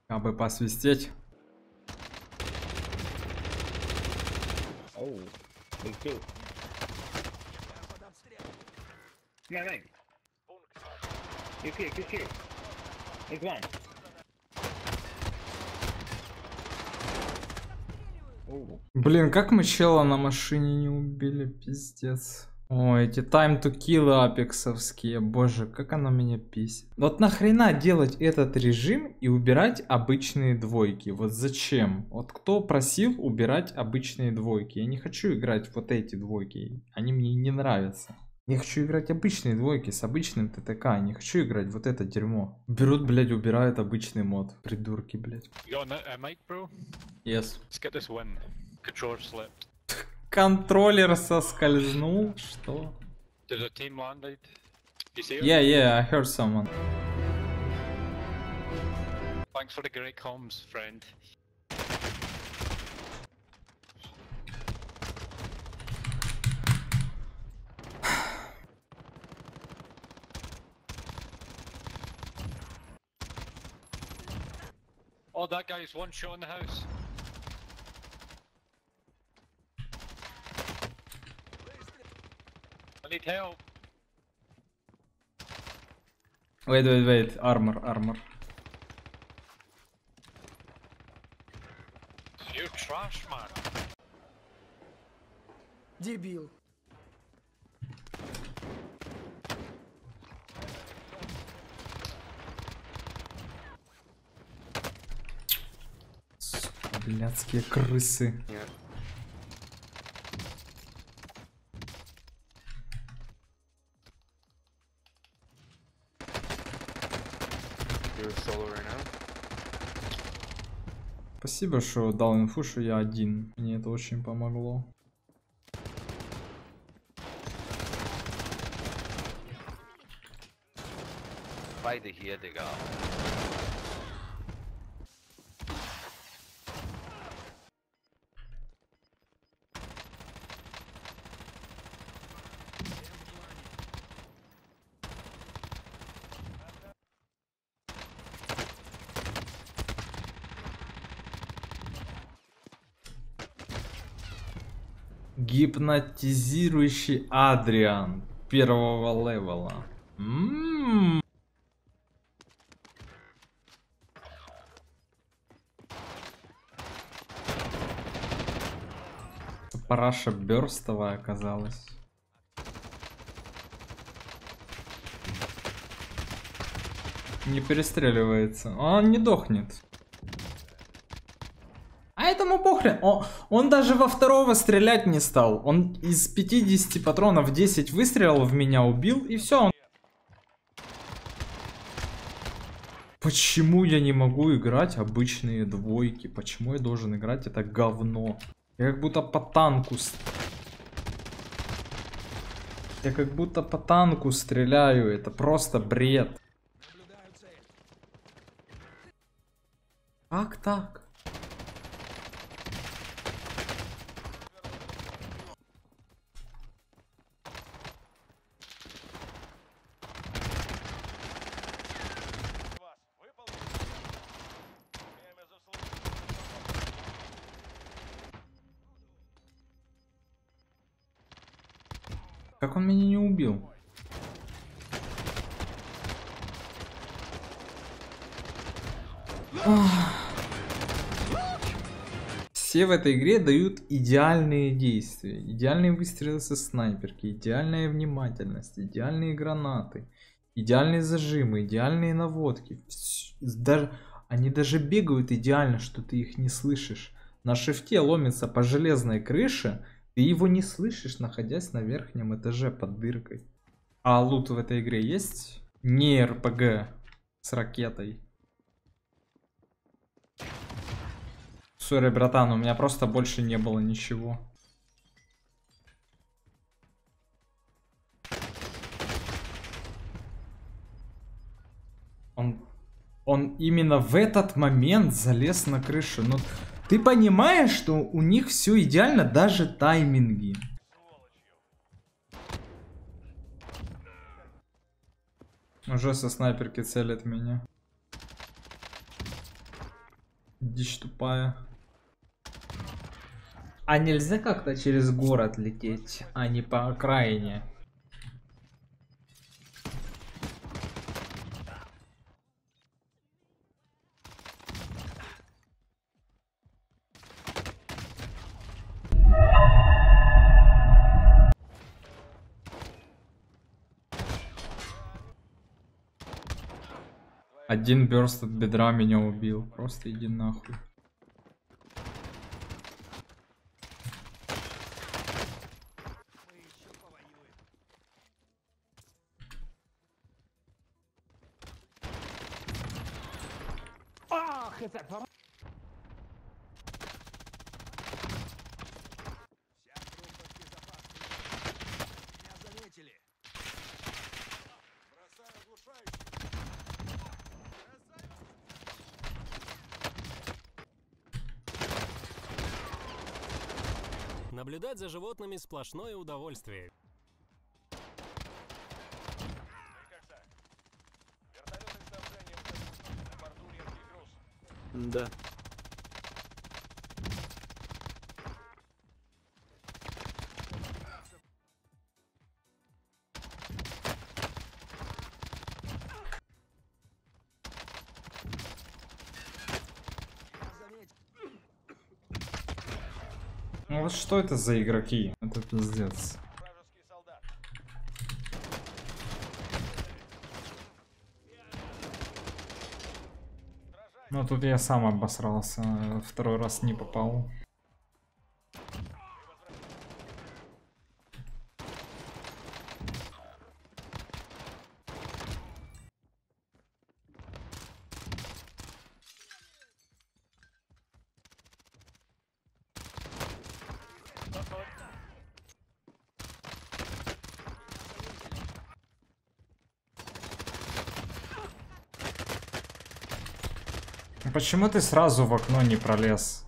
Как бы посвистеть. Oh, me too. No, no. You kill. It's one. Oh. Блин, как мы чела на машине не убили, пиздец. Ой, эти time to kill апексовские, боже, как она меня писит. Вот нахрена делать этот режим и убирать обычные двойки? Вот зачем? Вот кто просил убирать обычные двойки? Я не хочу играть вот эти двойки, они мне не нравятся. Я хочу играть обычные двойки с обычным ТТК, не хочу играть вот это дерьмо. Берут, блядь, убирают обычный мод. Придурки, блядь. You got a mic, bro? Yes. Let's get this win. Controller slipped. Контроллер соскользнул, что? Did a team landed? You see it? Yeah, I heard someone. Thanks for the great comms, friend. Oh, that guy's one shot in the house. I need help. Wait, armor. You're trash, man. Дебил. Сука, блядские крысы. Спасибо, что дал инфу, что я один. Мне это очень помогло. Beide hier, Digga. Гипнотизирующий Адриан первого левела. Параша бёрстовая оказалась. Не перестреливается. Он не дохнет. А этому похрен. Он даже во второго стрелять не стал. Он из 50 патронов 10 выстрелов в меня убил, и все. Почему я не могу играть обычные двойки? Почему я должен играть это говно? Я как будто по танку... Я как будто по танку стреляю. Это просто бред. Как так? Как он меня не убил? Все в этой игре дают идеальные действия. Идеальные выстрелы со снайперки, идеальная внимательность, идеальные гранаты, идеальные зажимы, идеальные наводки. Они даже бегают идеально, что ты их не слышишь. На шифте ломится по железной крыше. Ты его не слышишь, находясь на верхнем этаже под дыркой. А лут в этой игре есть? Не РПГ с ракетой. Сори, братан, у меня просто больше не было ничего. Он именно в этот момент залез на крышу. Но ты понимаешь, что у них все идеально, даже тайминги. Уже со снайперки целят меня. Дичь тупая. А нельзя как-то через город лететь, а не по окраине? Один бёрст от бедра меня убил. Просто иди нахуй. Наблюдать за животными сплошное удовольствие. Да. Ну вот что это за игроки? Это пиздец. Ну тут я сам обосрался, второй раз не попал. Почему ты сразу в окно не пролез?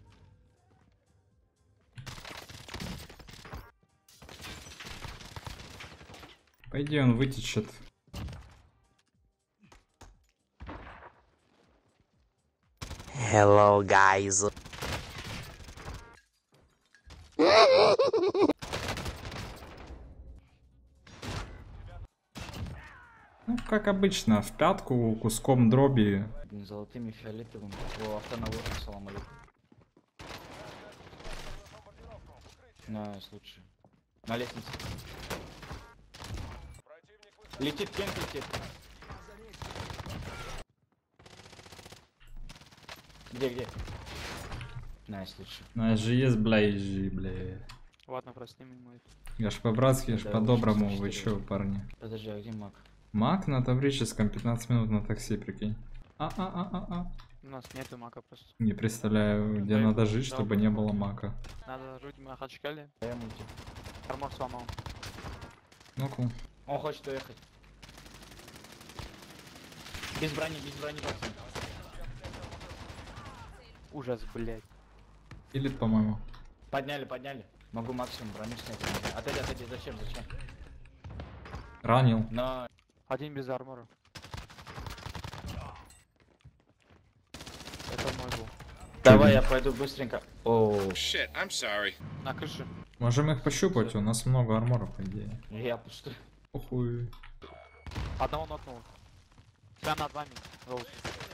Пойди, он вытечет. Hello, guys. Ну, как обычно, в пятку куском дроби. Золотыми, фиолетовыми. О, автонавод, салам алейкум. Лучше. На лестнице. Летит, кемп летит. Где? Найс, лучше. Нас же есть блейжи, бля. Ладно, просто не мой. Я ж по-братски, я ж Да, по-доброму, очень вы смешно. чё, парни? Подожди, а где маг? Мак на Таврическом, 15 минут на такси, прикинь. У нас нету мака просто. Не представляю, где Да, надо жить, да, чтобы да. не было мака. Надо жить в Махачкале. Я мульти. Армор сломал. Ну-ка. Он хочет уехать. Без брони, пацан. Ужас, блядь. Или, по-моему. Подняли. Могу максимум броню снять. Отойди, зачем? Ранил. Но... Один без армора. Это мой был. Давай, я пойду быстренько. Оу. Shit, I'm sorry. На крыше. Можем их пощупать, у нас много армора, по идее. Я пустой. Охуй. Одного нокнул. Прям над вами. Роуз.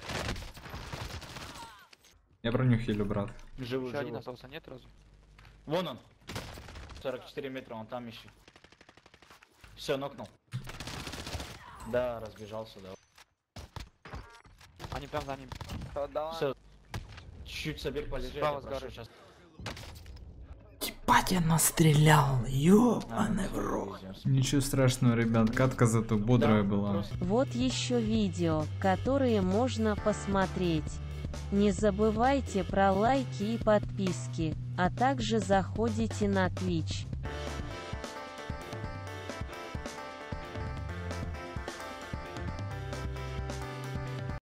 Я броню хилю, брат. Живу. Еще один остался, нет разве? Вон он. 44 метра, он там еще. Все, нокнул. Да, разбежался, да. Они прям за ним. Все. Чуть собег полежи, я Справа тебя прошу с горы. сейчас. Ебать, я настрелял, ёбаный в рот. Ничего страшного, ребят, катка зато бодрая была. Вот еще видео, которые можно посмотреть. Не забывайте про лайки и подписки, а также заходите на Twitch.